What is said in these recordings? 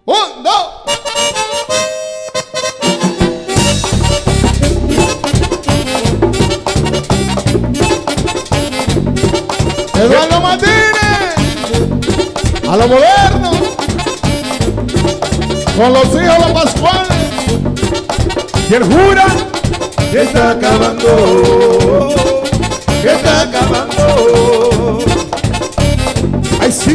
Un, dos. Eduardo Martínez, a lo moderno, con los hijos de Pascual. Y él jura que está acabando, que está acabando. Ay, sí.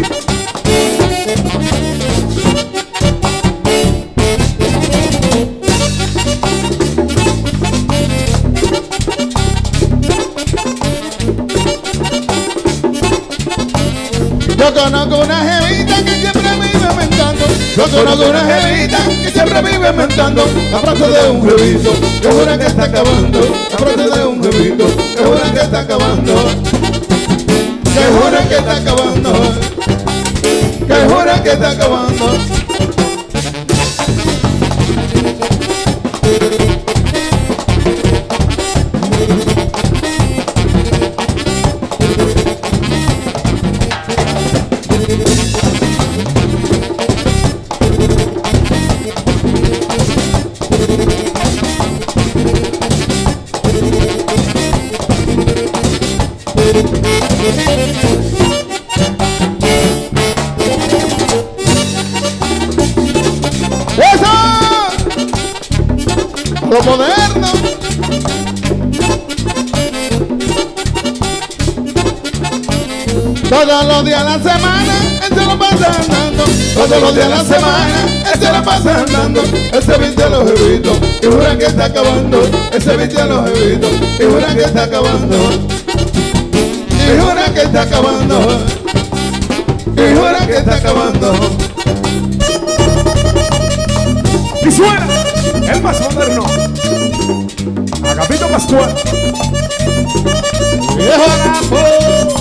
Yo conozco una jevita que siempre vive mentando. Yo conozco una jevita que siempre vive mentando. La frase de un jevito que jura que está acabando. La frase de un jevito que jura que está acabando. Que jura que está acabando. Que jura que está acabando. Lo moderno. Todos los días de la semana, él se lo pasa andando. Todos los días de la semana, él se lo pasa andando. Él se viste a los jevitos y jura que está acabando. Él se viste a los jevitos y jura que está acabando. Y jura que está acabando. Y jura que está acabando. Y suena el más moderno, Agapito Pascual. Viejo Agapo.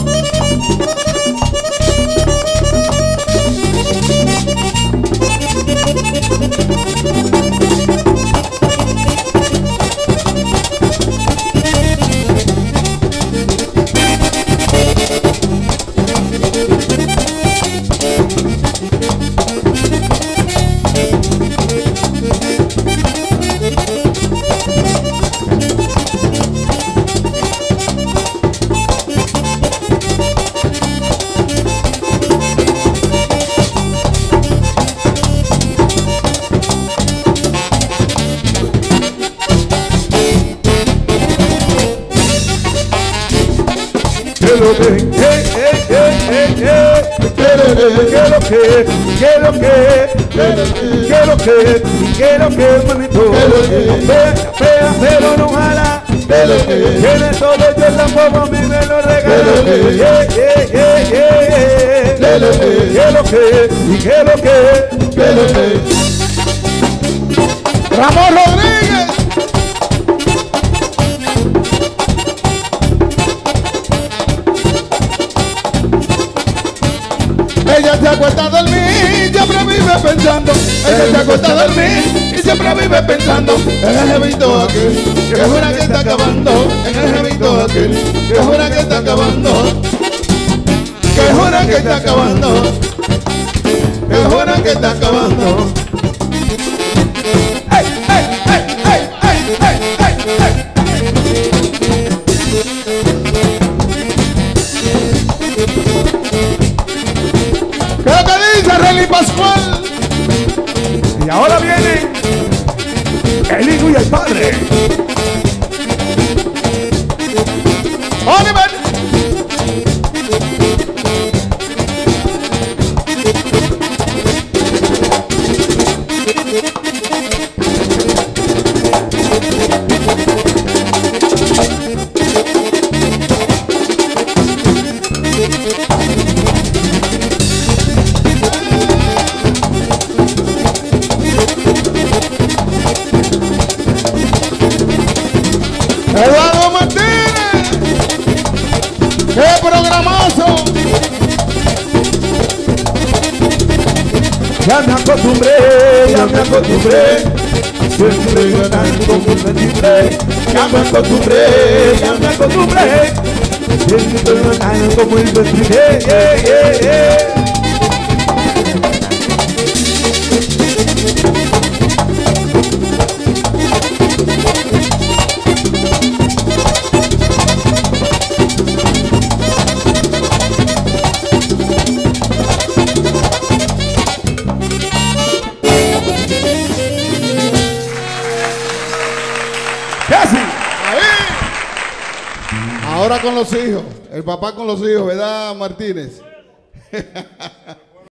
¿Qué lo que, manito? Pega, pero no jala. Tiene todo, yo tampoco a mí me lo regala. ¿Qué lo que? Ramón Rodríguez. Ella se acuesta a dormir y siempre vive pensando. Ella se acuesta a dormir y siempre vive pensando en el jevito aquel que jura que está acabando. En el jevito aquel que jura que está acabando. Que jura que está acabando. Que jura que está acabando. ¡Ey, ey, ey, ey, ey, ey, ey, ey! ¿Qué es lo que dice Relly Pascual? Y ahora viene el hijo y el padre. ¡Oliver! Eduardo Martínez, qué programazo. Ya me acostumbré, siempre ganar como un 23. Ya me acostumbré, siempre ganar como el 23. Ahora con los hijos, el papá con los hijos, ¿verdad, Martínez?